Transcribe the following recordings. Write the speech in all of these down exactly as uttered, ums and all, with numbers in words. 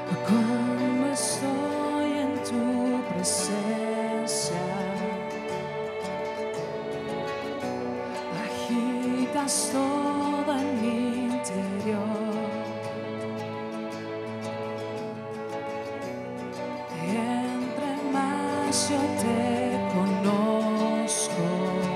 Cuando estoy en tu presencia, agitas todo en mi interior. Entre más yo te conozco,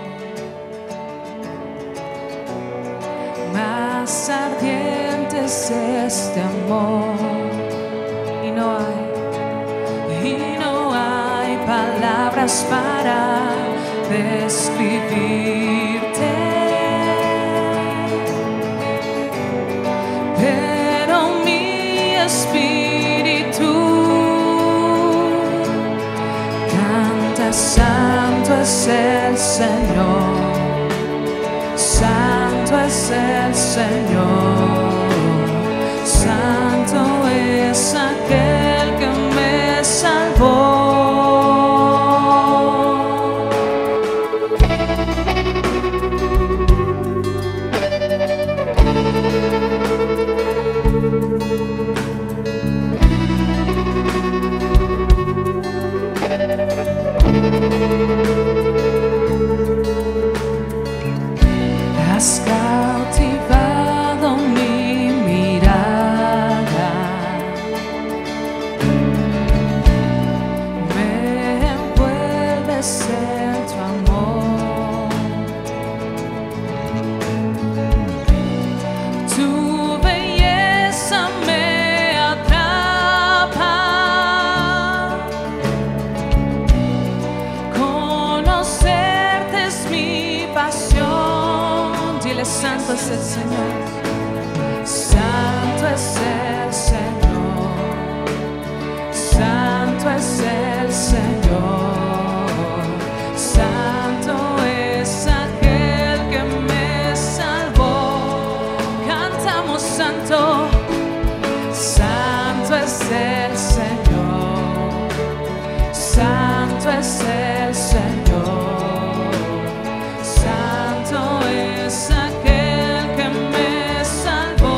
más ardiente es este amor. Y no hay, y no hay palabras para describirte, pero mi espíritu canta: santo es el Señor, santo es el Señor, santo es aquel que me salvó. Has cautivado mi mirada, me envuelves en tu amor. Tu belleza me atrapa, conocerte es mi pasión. Dile: santo es el Señor, santo es el Señor, santo es el Señor, santo es aquel que me salvó. Cantamos: santo, santo es el Señor, santo es el Señor, santo es aquel que me salvó.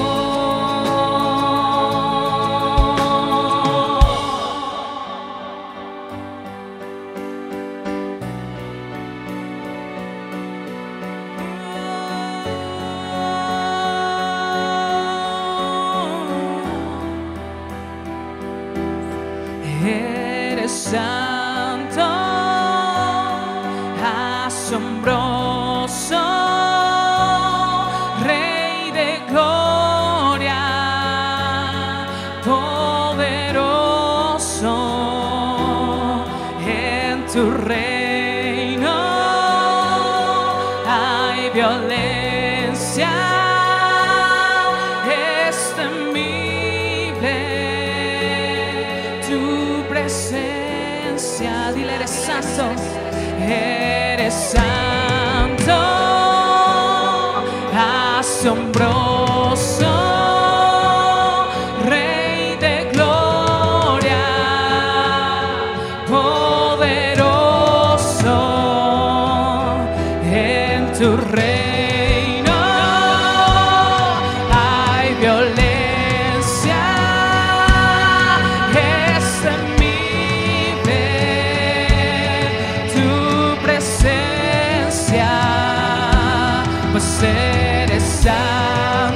Eres santo, asombroso, Rey de gloria, poderoso. En tu reino hay violencia, es temible tu presencia. Dile: eres santo, eres santo, asombroso, Rey de gloria, poderoso. En tu reino hay violencia, es temible tu presencia, pues eres santo.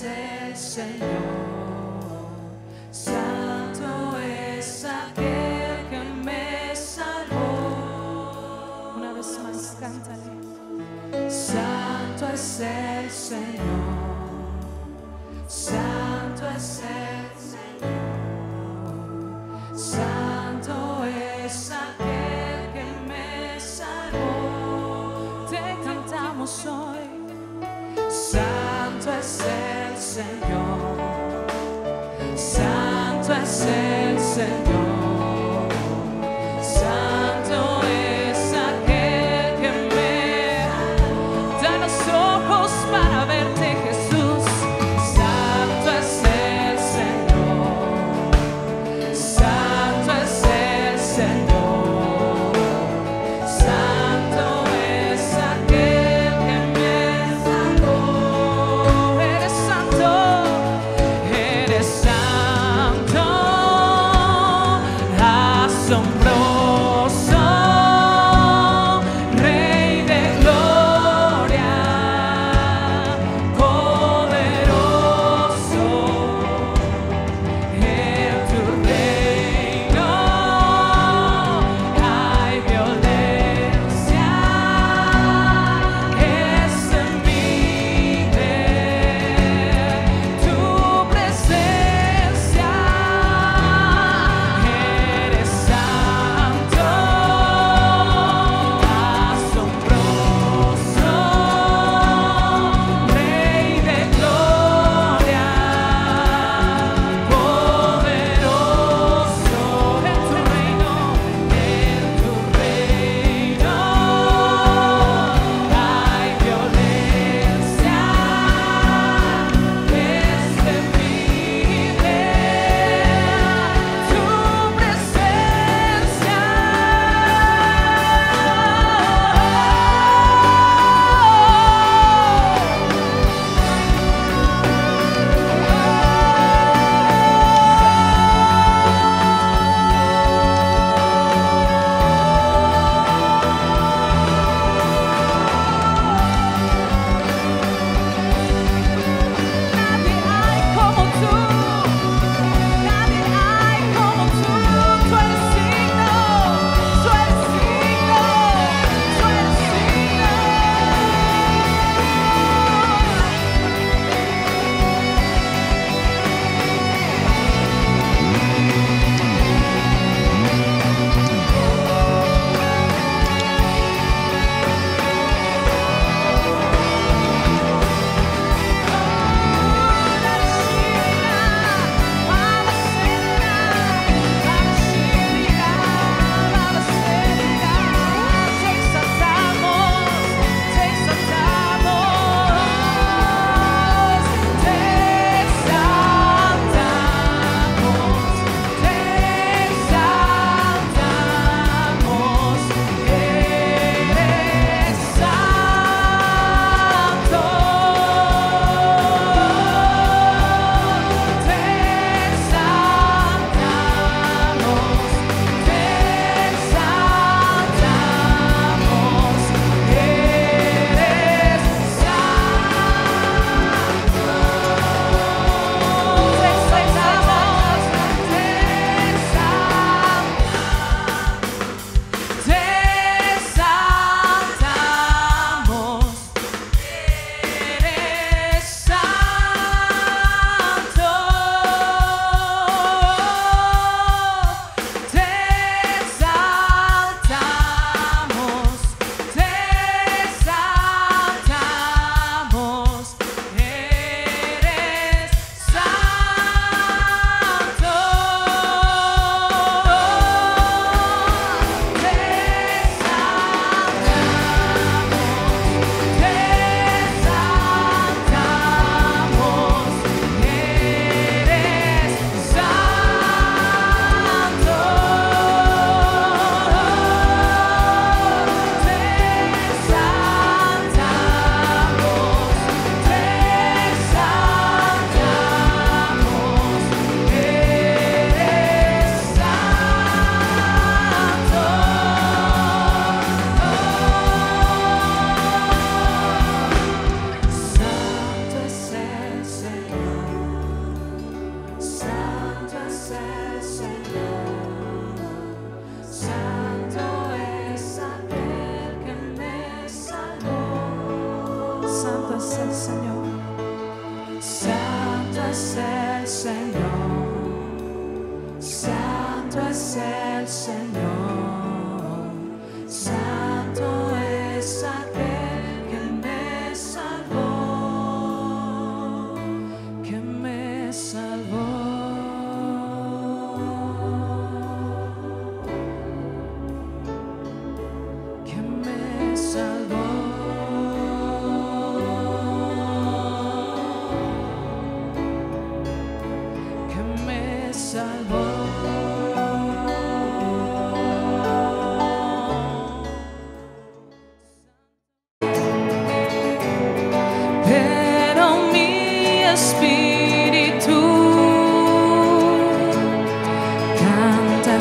el Señor, santo es aquel que me salvó. Una vez más, cántale. Santo es el Señor, santo es el Señor, santo es aquel que me salvó. Te cantamos hoy. Santo es el Señor, santo es el Señor, santo es aquel que me da los ojos para verte, Jesús. Santo es el Señor, santo es el Señor, santo es aquel que me salvó. Eres santo, eres santo,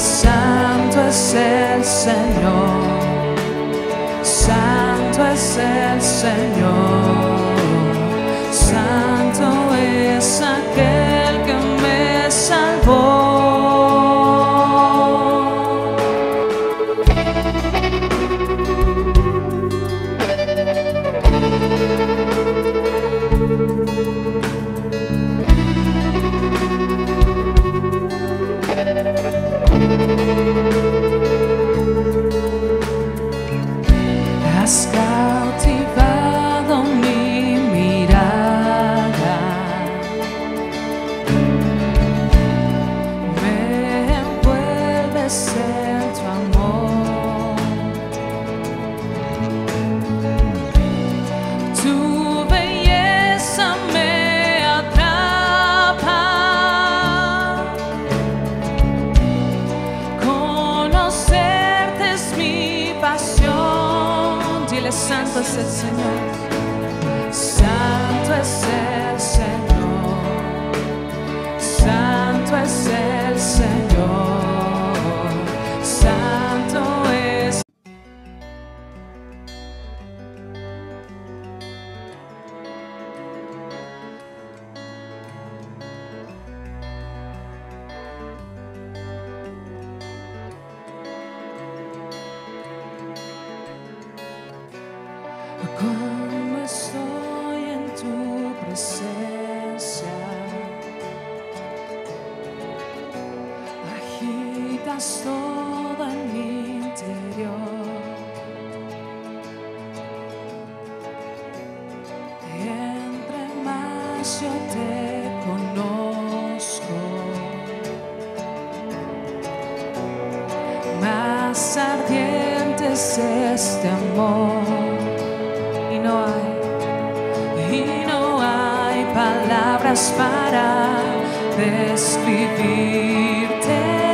Santo es el Señor, Santo es el Señor, Santo es aquel que me salvó. Has cautivado mi mirada, me envuelves en tu amor, tu belleza me atrapa, conocerte es mi pasión. Santo es el Señor, Santo es el Señor, Santo es el Señor, Santo es. Cuando estoy en tu presencia, agitas todo en mi interior. Entre más yo te conozco, más ardiente es este amor. Y no hay, y no hay palabras para describirte.